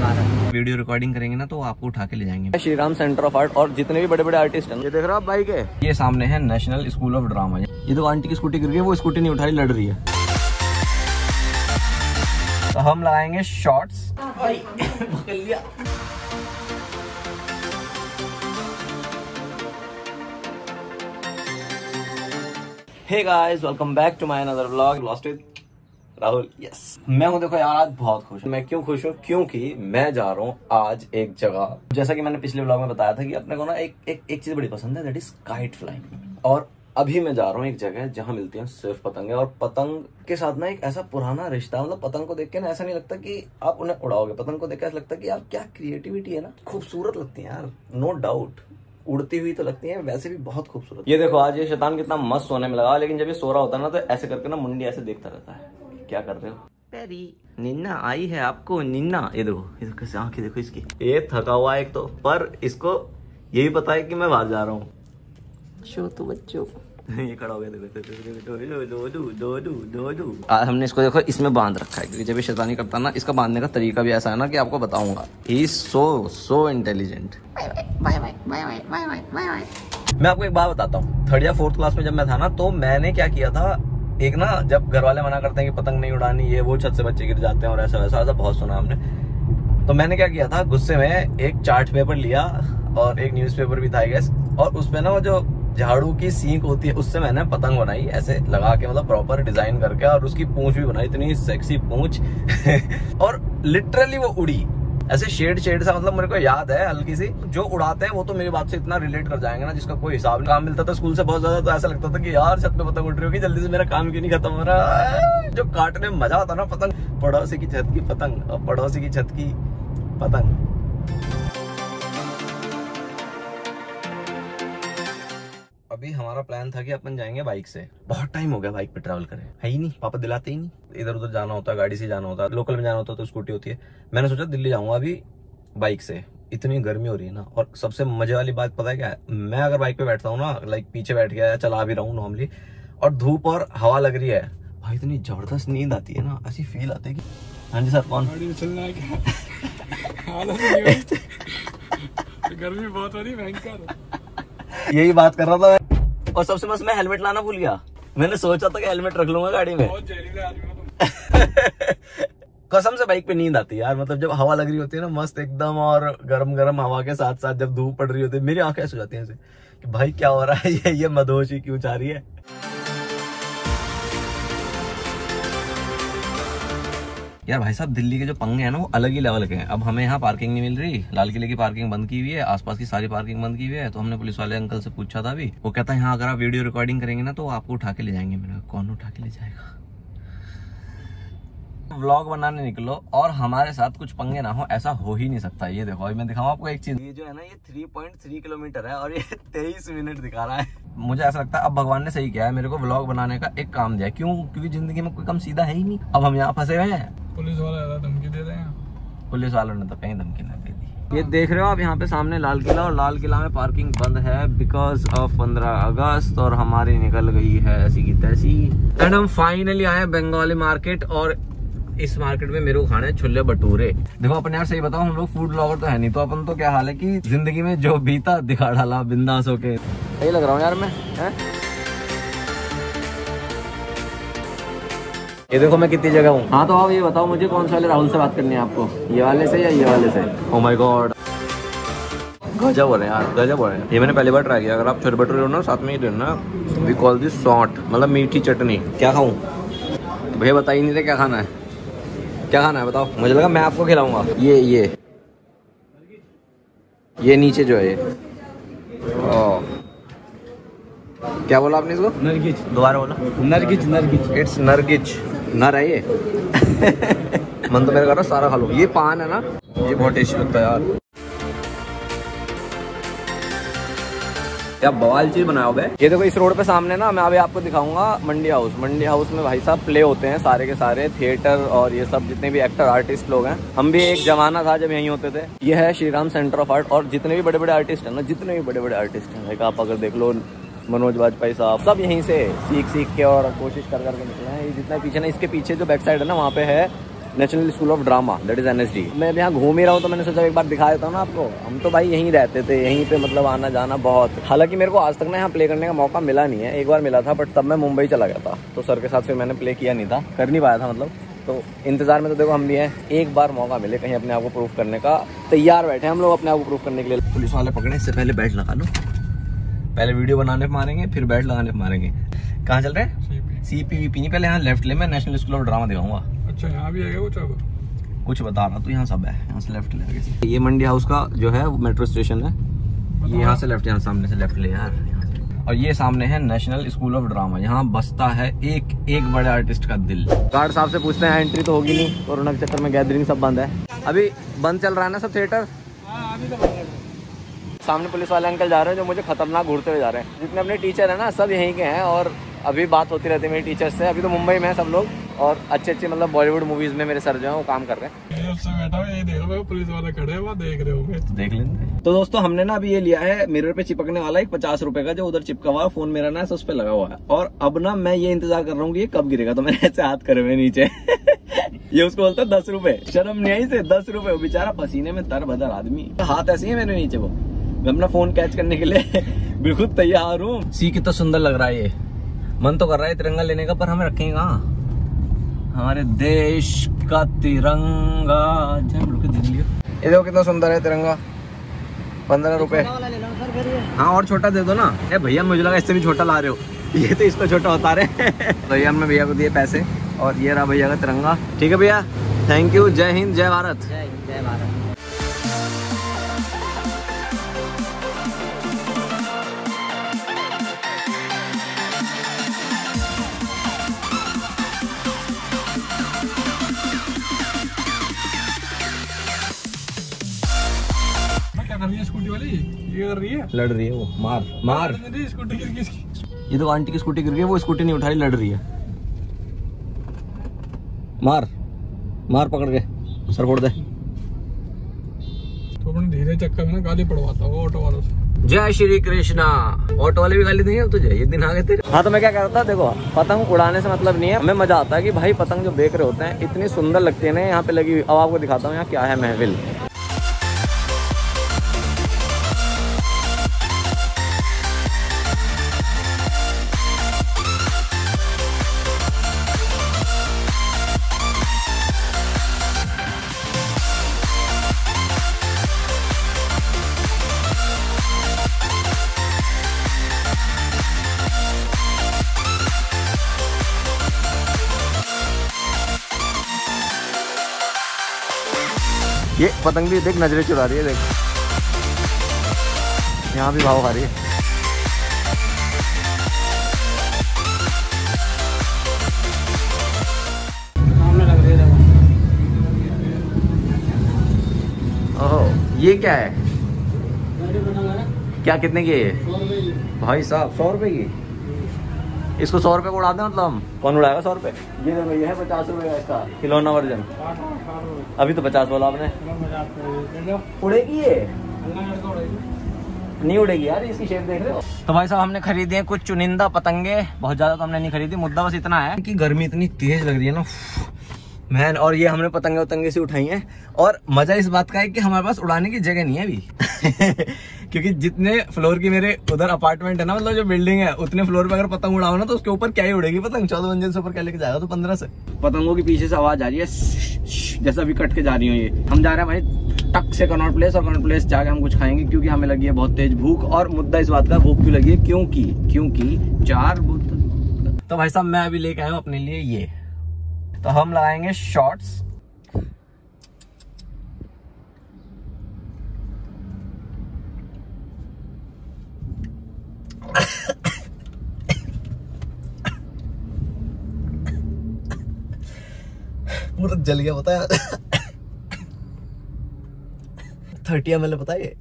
चला रहा है। वीडियो रिकॉर्डिंग करेंगे ना तो आपको उठा के ले जाएंगे। Shri Ram centre of art और जितने भी बड़े बड़े आर्टिस्ट हैं, ये देख रहे हो आप बाइक है, ये सामने है नेशनल स्कूल ऑफ ड्रामा। ये तो आंटी की स्कूटी गिर गई, वो स्कूटी नहीं उठाई, लड़ रही है। तो हम लगाएंगे shorts. Hey guys, welcome back to my another vlog lost with Rahul. Yes, मैं हूं, देखो यार आज बहुत खुश हूं। मैं क्यों खुश हूं? क्योंकि मैं जा रहा हूं आज एक जगह, जैसा कि मैंने पिछले व्लॉग में बताया था कि अपने को ना एक चीज बड़ी पसंद है, दैट इज काइट फ्लाइंग। और अभी मैं जा रहा हूँ एक जगह जहाँ मिलती हैं सिर्फ पतंगे, और पतंग के साथ ना एक ऐसा पुराना रिश्ता, मतलब पतंग को देख के ना ऐसा नहीं लगता कि आप उन्हें उड़ाओगे, पतंग को देख के ऐसा लगता है कि यार क्या क्रिएटिविटी है ना, खूबसूरत लगती है यार, नो डाउट। उड़ती हुई तो लगती है, वैसे भी बहुत खूबसूरत। ये देखो आज ये शैतान कितना मस्त सोने में लगा, लेकिन जब ये सो रहा होता है ना तो ऐसे करके ना मुंडी ऐसे देखता रहता है, क्या कर रहे हो पेरी, निन्ना आई है आपको निन्ना। ये देखो कैसे आंखें देखो इसकी, ये थका हुआ है एक तो, पर इसको यही पता है कि मैं बाहर जा रहा हूँ। शो तो बच्चों ये खड़ा हो गया, हमने इसको देखो इसमें बांध रखा है, क्योंकि जब ये शैतानी करता है ना, इसका बांधने का तरीका भी ऐसा है ना कि आपको बताऊंगा। He is so intelligent. मैं आपको एक बात बताता हूँ, 3rd या 4th क्लास में जब मैं था ना, तो मैंने क्या किया था, एक ना जब घर वाले मना करते हैं कि पतंग नहीं उड़ानी, ये वो, छत से बच्चे गिर जाते हैं और ऐसा वैसा बहुत सुना हमने। तो मैंने क्या किया था, गुस्से में एक चार्ट पेपर लिया और एक न्यूज़पेपर भी था गैस, और उसमें ना वो जो झाड़ू की सींक होती है उससे मैंने पतंग बनाई, ऐसे लगा के, मतलब प्रॉपर डिजाइन करके, और उसकी पूंछ भी बनाई, इतनी सेक्सी पूंछ और लिटरली वो उड़ी ऐसे शेड सा, मतलब मेरे को याद है हल्की सी। जो उड़ाते हैं वो तो मेरी बात से इतना रिलेट कर जाएंगे ना, जिसका कोई हिसाब नहीं। काम मिलता था स्कूल से बहुत ज्यादा, तो ऐसा लगता था कि यार छत पे पतंग उड़ रही होगी, जल्दी से मेरा काम क्यों नहीं खत्म हो रहा। जो काटने में मजा आता ना पतंग, पड़ोसी की छत की पतंग और पड़ोसी की छत की पतंग। अभी हमारा प्लान था कि अपन जाएंगे बाइक से, बहुत टाइम हो गया बाइक पे ट्रैवल करे, है ही नहीं, पापा दिलाते ही नहीं। इधर उधर जाना होता है गाड़ी से जाना होता है, लोकल में जाना होता है तो स्कूटी होती है। मैंने सोचा दिल्ली जाऊंगा अभी बाइक से, इतनी गर्मी हो रही है ना। और सबसे मजे वाली बात पता है क्या है, मैं अगर बाइक पे बैठता हूँ ना, लाइक पीछे बैठ गया, चला भी रहा हूँ नॉर्मली, और धूप और हवा लग रही है भाई, इतनी जबरदस्त नींद आती है ना, ऐसी फील आती है कि हाँ जी सर कौन गर्मी बहुत हो रही भयंकर। यही बात कर रहा था मैं। और सबसे मस्त मैं हेलमेट लाना भूल गया, मैंने सोचा था कि हेलमेट रख लूंगा गाड़ी में। बहुत जहरीले आदमी हो तुम। कसम से बाइक पे नींद आती है यार, मतलब जब हवा लग रही होती है ना मस्त एकदम, और गरम गरम हवा के साथ साथ जब धूप पड़ रही होती है, मेरी आंखें ऐसे हो जाती हैं ऐसे कि भाई क्या हो रहा है, ये मदहोशी क्यों जा रही है। यार भाई साहब, दिल्ली के जो पंगे हैं ना वो अलग ही लेवल के हैं। अब हमें यहाँ पार्किंग नहीं मिल रही, लाल किले की पार्किंग बंद की हुई है, आसपास की सारी पार्किंग बंद की हुई है। तो हमने पुलिस वाले अंकल से पूछा था अभी, वो कहता है यहाँ अगर आप वीडियो रिकॉर्डिंग करेंगे ना तो आपको उठा के ले जाएंगे। मैंने कहा कौन उठा के ले जाएगा, व्लॉग बनाने निकलो और हमारे साथ कुछ पंगे ना हो, ऐसा हो ही नहीं सकता। ये देखो अभी मैं दिखाऊं आपको एक चीज, ये जो है ना ये 3.3 किलोमीटर है और ये 23 मिनट दिखा रहा है। मुझे ऐसा लगता है अब भगवान ने सही किया है, मेरे को व्लॉग बनाने का एक काम दिया। क्यों? क्योंकि जिंदगी में कोई काम सीधा है ही नहीं। अब हम यहाँ फंसे हुए हैं, पुलिस वाला धमकी दे रहे हैं। पुलिस वालों ने तो कहीं धमकी नहीं दे दी। ये देख रहे हो आप यहाँ पे सामने लाल किला, और लाल किला में पार्किंग बंद है बिकॉज ऑफ 15 अगस्त, और हमारी निकल गई है ऐसी की तैसी। एंड हम फाइनली आए बंगाली मार्केट, और इस मार्केट में मेरे को खाने हैं छोले भटूरे। देखो अपन यार सही बताओ, हम लोग फूड ब्लॉगर तो है नहीं, तो अपन तो क्या हाल है कि जिंदगी में जो बीता दिखा डाला बिंदास होके। सही लग रहा हूँ यार मैं, है? ये देखो मैं कितनी जगह हूँ। हाँ तो आप ये बताओ मुझे कौन से वाले राहुल से बात करनी है आपको, ये वाले से या ये वाले से? ओह माय गॉड, गजब हो रहे हैं यार, गजब हो रहे हैं। ये मैंने पहली बार ट्राई किया। अगर आप छोले भटूरे हो ना साथ में ही देना, वी कॉल दिस सॉट, मतलब मीठी चटनी। क्या खाऊं भैया, बता ही नहीं रहे क्या खाना है, क्या खाना है बताओ। मुझे लगा मैं आपको खिलाऊंगा। ये नीचे जो है ये, क्या बोला आपने इसको? नरगिच। दोबारा बोला। नरगिच। इट्स नरगिच, नर है ये। मन तो मेरा कर रहा सारा खा लो। ये पान है ना, ये बहुत टेस्टी लगता है यार। क्या बवाल चीज बनाया हुआ है। ये देखो इस रोड पे सामने ना, मैं अभी आपको दिखाऊंगा मंडी हाउस। मंडी हाउस में भाई साहब प्ले होते हैं सारे के सारे, थिएटर और ये सब जितने भी एक्टर आर्टिस्ट लोग हैं। हम भी एक जमाना था जब यहीं होते थे। ये है Shri Ram centre of art, और जितने भी बड़े बड़े आर्टिस्ट हैं ना, जितने भी बड़े बड़े आर्टिस्ट हैं, लाइक आप अगर देख लो मनोज वाजपेयी साहब, सब यहीं से सीख के और कोशिश कर करके निकले हैं। ये जितना पीछे ना, इसके पीछे जो बैक साइड है ना, वहाँ पे है national school of drama, that is NSD। मैं यहाँ घूम ही रहा हूँ तो मैंने सोचा एक बार दिखा देता हूँ ना आपको। हम तो भाई यहीं रहते थे, यहीं पे मतलब आना जाना बहुत। हालांकि मेरे को आज तक ना यहाँ प्ले करने का मौका मिला नहीं है। एक बार मिला था बट तब मैं मुंबई चला गया था, तो सर के साथ फिर मैंने प्ले किया नहीं था, कर नहीं पाया था मतलब। तो इंतजार में तो देखो हम भी हैं, एक बार मौका मिले कहीं अपने आप को प्रूफ करने का, तैयार बैठे हम लोग अपने आप को प्रूफ करने के लिए। पुलिस वाले पकड़ने से पहले बैट लगा लो, पहले वीडियो बनाने पे मारेंगे फिर बैट लगाने पे मारेंगे। कहाँ चल रहे हैं? CPVP नहीं, पहले यहाँ लेफ्ट ले, मैं नेशनल स्कूल ऑफ ड्रामा दिखाऊंगा। अच्छा यहाँ भी है कुछ बता रहा तो यहाँ सब है, यहाँ से लेफ्ट ले। ये मंडी हाउस का जो है मेट्रो स्टेशन है, ये यहाँ से लेफ्ट, यहाँ सामने से लेफ्ट ले यार यहाँ से। और ये सामने है नेशनल स्कूल ऑफ ड्रामा, यहाँ बसता है एक बड़े आर्टिस्ट का दिल। गार्ड साहब से पूछते हैं, एंट्री तो होगी नहीं, कोरोना के चक्कर में गैदरिंग सब बंद है। अभी बंद चल रहा है ना सब थिएटर। सामने पुलिस वाले अंकल जा रहे हैं जो मुझे खतरनाक घूरते हुए जा रहे हैं। जितने अपने टीचर है ना सब यहीं के हैं और अभी बात होती रहती है मेरे टीचर्स से। अभी तो मुंबई में है सब लोग और अच्छे मतलब बॉलीवुड मूवीज में मेरे सर जो है वो काम कर रहे हैं। पुलिस वाले खड़े हैं, देख रहे होंगे, देख लेंगे। तो दोस्तों हमने ना अभी ये लिया है मिरर पे चिपकने वाला एक 50 रुपए का, जो उधर चिपका हुआ है, फोन मेरा ना उस पे लगा हुआ है। और अब ना मैं ये इंतजार कर रहा हूँ कि ये कब गिरेगा, तो मैंने ऐसे हाथ करे हुए नीचे ये उसको बोलता है 10 रुपए, शर्म नहीं आई से 10 रुपए। बेचारा पसीने में तरबतर आदमी, हाथ ऐसे ही मेरे नीचे। वो मैं अपना फोन कैच करने के लिए बिल्कुल तैयार हूँ। सी कितना सुंदर लग रहा है ये, मन तो कर रहा है तिरंगा लेने का, पर हमें रखेंगे कहाँ? हमारे देश का तिरंगा। ये देखो कितना सुंदर है तिरंगा, 15 रुपए। हाँ और छोटा दे दो ना। ए भैया मुझे लगा इससे भी छोटा ला रहे हो, ये तो इसको छोटा होता रहे। तो ये हमने भैया को दिए पैसे और ये रहा भैया का तिरंगा। ठीक है भैया, थैंक यू। जय हिंद, जय भारत। जय हिंद, जय भारत। कर रही है स्कूटी वाली, ये कर रही है, लड़ रही है वो। मार मार, स्कूटी गिर गई इसकी। ये तो आंटी की स्कूटी गिर गई, वो स्कूटी नहीं उठाई, लड़ रही है। मार मार, पकड़ के सर फोड़ दे। तो अपने धीरे चक्कर में ना गाली पड़वाता वो ऑटो वालों से। जय श्री कृष्णा। ऑटो वाले भी गाली देंगे अब तुझे, ये दिन आ गए तेरे। हाँ तो मैं क्या कह रहा था, देखो पतंग उड़ाने से मतलब नहीं है, हमें मजा आता है कि भाई पतंग जो बेच रहे होते हैं इतनी सुंदर लगती है ना यहाँ पे लगी हुई। अब आपको दिखाता हूँ यहाँ क्या है महफिल। ये पतंग भी देख नजरें चुरा रही है, देख यहाँ भी भाव खा रही है। ओह ये क्या है? क्या कितने की है भाई साहब? 100 रुपए की। इसको 100 रुपए को उड़ा दें मतलब हम? कौन उड़ाएगा 100 रुपए? ये देखो ये है 50 रुपए का इसका खिलौना वर्जन। अभी तो 50 बोला आपने। उड़ेगी ये? नहीं उड़ेगी यार, इसकी शेप देख रहे हो। तो भाई साहब हमने खरीदे हैं कुछ चुनिंदा पतंगे, बहुत ज्यादा तो हमने नहीं खरीदी। मुद्दा बस इतना है कि गर्मी इतनी तेज लग रही है ना मैन, और ये हमने पतंगे से उठाई हैं। और मजा इस बात का है कि हमारे पास उड़ाने की जगह नहीं है अभी क्योंकि जितने फ्लोर की मेरे उधर अपार्टमेंट है ना, मतलब जो बिल्डिंग है, उतने फ्लोर पे अगर पतंग उड़ाओ ना तो उसके ऊपर क्या ही उड़ेगी पतंग। 14 मंजिल से ऊपर क्या लेके जाएगा? तो 15 से। पतंगों की पीछे से आवाज आ रही है जैसा अभी कट के जा रही हो। ये हम जा रहे हैं भाई टक से कनॉट प्लेस, और कनॉट प्लेस जाके हम कुछ खाएंगे क्योंकि हमें लगी है बहुत तेज भूख। और मुद्दा इस बात का भूख क्यों लगी है, क्योंकि 4 बोतल। तो भाई साहब मैं अभी लेके आया हूँ अपने लिए ये, तो हम लगाएंगे शॉर्ट्स। पूरा जल गया पता है 30 ml पता है ये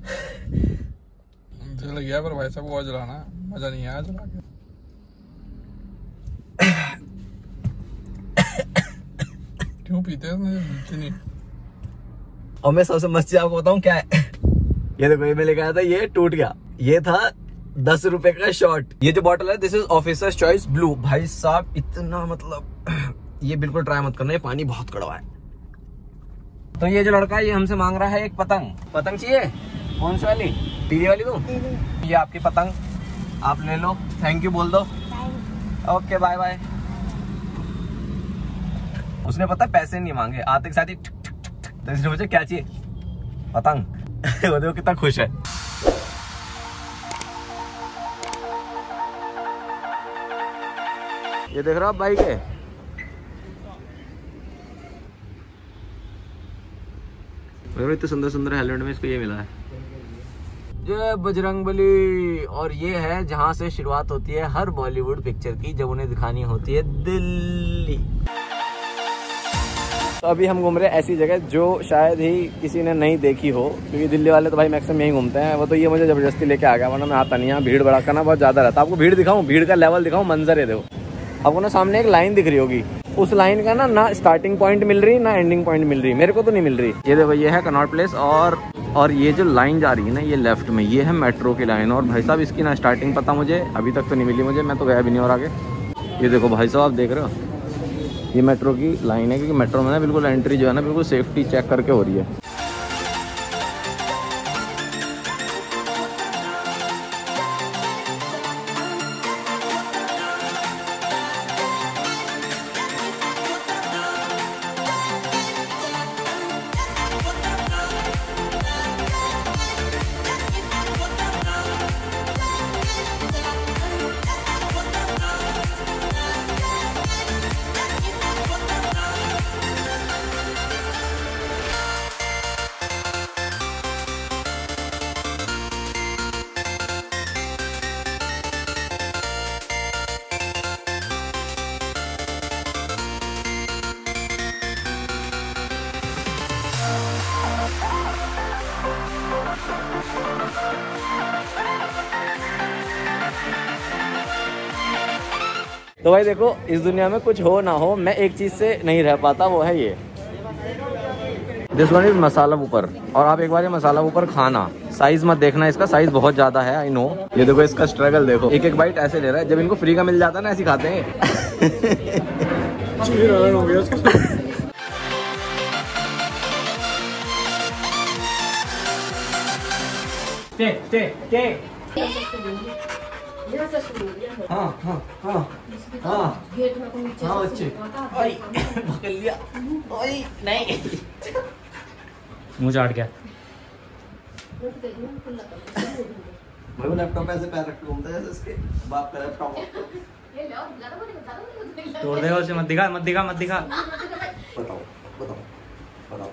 जल गया, पर भाई साहब वो जलाना मजा नहीं आया जला के। क्यों पीते हैं? और मैं सबसे मस्त चीज आपको बताऊं क्या है। ये देखो ये मैं लेके आया था, ये टूट गया। ये था 10 रुपए का शॉट। ये जो बॉटल है this is officer's choice blue. भाई साहब इतना मतलब ये बिल्कुल ट्राई मत करना, ये पानी बहुत कड़वा है। तो ये जो लड़का है ये हमसे मांग रहा है एक पतंग। पतंग चाहिए? कौन सी वाली? पीली वाली दो? ये आपकी पतंग, आप ले लो। थैंक यू बोल दो। Okay bye bye. उसने पता पैसे नहीं मांगे, आते के साथ ही तो इसने मुझे क्या चाहिए? पतंग। वो देखो कितना खुश है। ये देख रहा आप बाइक है, इतने सुंदर सुंदर हेलमेट में इसको ये मिला है। जय बजरंगबली। और ये है जहां से शुरुआत होती है हर बॉलीवुड पिक्चर की, जब उन्हें दिखानी होती है दिल्ली। तो अभी हम घूम रहे हैं ऐसी जगह जो शायद ही किसी ने नहीं देखी हो, क्योंकि दिल्ली वाले तो भाई मैक्सिमम यहीं घूमते हैं। वो तो ये मुझे जबरदस्ती लेके आ गया, वरना मैं आता नहीं। यहाँ भीड़ भड़का ना बहुत ज्यादा रहता है। आपको भीड़ दिखाऊं, भीड़ का लेवल दिखाऊं, मंजर है देखो। आपको ना सामने एक लाइन दिख रही होगी, उस लाइन का ना स्टार्टिंग पॉइंट मिल रही ना एंडिंग पॉइंट मिल रही। मेरे को तो नहीं मिल रही। ये देखो, ये है कनॉट प्लेस और ये जो लाइन जा रही है ना ये लेफ्ट में, ये है मेट्रो की लाइन। और भाई साहब इसकी ना स्टार्टिंग पता मुझे अभी तक तो नहीं मिली मुझे, मैं तो गया भी नहीं और आगे। ये देखो भाई साहब, आप देख रहे हो ये मेट्रो की लाइन है, क्योंकि मेट्रो में ना बिल्कुल एंट्री जो है ना बिल्कुल सेफ्टी चेक करके हो रही है। तो भाई देखो, इस दुनिया में कुछ हो ना हो, मैं एक चीज से नहीं रह पाता, वो है ये दिस वन इज मसाला ऊपर। और आप एक बार ये मसाला ऊपर खाना, साइज मत देखना, इसका साइज बहुत ज्यादा है, आई नो। ये देखो इसका स्ट्रगल देखो, एक एक बाइट ऐसे ले रहा है। जब इनको फ्री का मिल जाता है ना ऐसे खाते हैं। हाँ हाँ हाँ हाँ हाँ बच्चे पकड़ लिया। नहीं मुंह चाट गया। भाई वो लैपटॉप ऐसे पैर रख के घूमता है जैसे उसके बाप का लैपटॉप। तोड़ देगा उसे, मत दिखा मत दिखा मत दिखा। बताओ बताओ बताओ।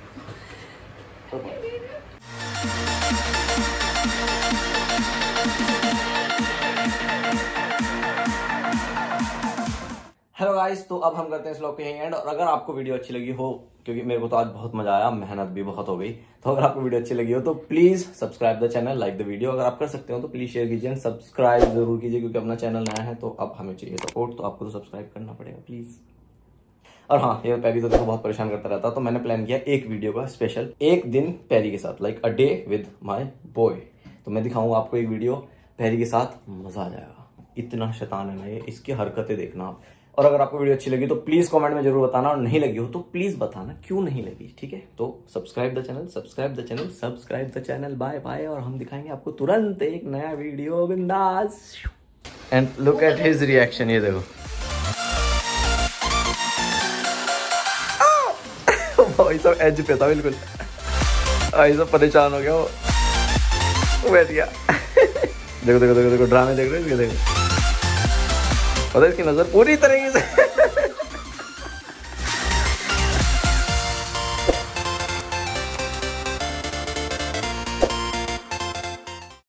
हेलो गाइस, तो अब हम करते हैं इस व्लॉग के यहीं एंड। और अगर आपको वीडियो अच्छी लगी हो, क्योंकि मेरे को तो आज बहुत मजा आया, मेहनत भी बहुत हो गई, तो अगर आपको वीडियो अच्छी लगी हो तो please subscribe the channel, like the video. अगर आप कर सकते हो तो प्लीज शेयर कीजिए एंड सब्सक्राइब जरूर कीजिए, क्योंकि अपना चैनल नया है तो अब हमें चाहिए सपोर्ट, तो आपको तो सब्सक्राइब करना पड़ेगा प्लीज। और हाँ, ये पैरी तो देखो बहुत परेशान करता रहता, तो मैंने प्लान किया एक वीडियो का स्पेशल, एक दिन पैरी के साथ, like a day with my boy. तो मैं दिखाऊंगा आपको एक वीडियो पैरी के साथ, मजा आ जाएगा। इतना शैतान है ना ये, इसकी हरकतें देखना आप। और अगर आपको वीडियो अच्छी लगी तो प्लीज कमेंट में जरूर बताना, और नहीं लगी हो तो प्लीज बताना क्यों नहीं लगी, ठीक है। तो subscribe the channel, subscribe the channel, subscribe the channel. Bye bye. और हम दिखाएंगे आपको तुरंत एक नया वीडियो, बिंदास। And look at his reaction, ये देखो भाई सब एज पे था बिल्कुल, भाई सब परेशान हो गया वो बैठ गया। देखो देखो देखो देखो ड्रामे देख रहे हो, देखो पता है इसकी नजर पूरी तरीके से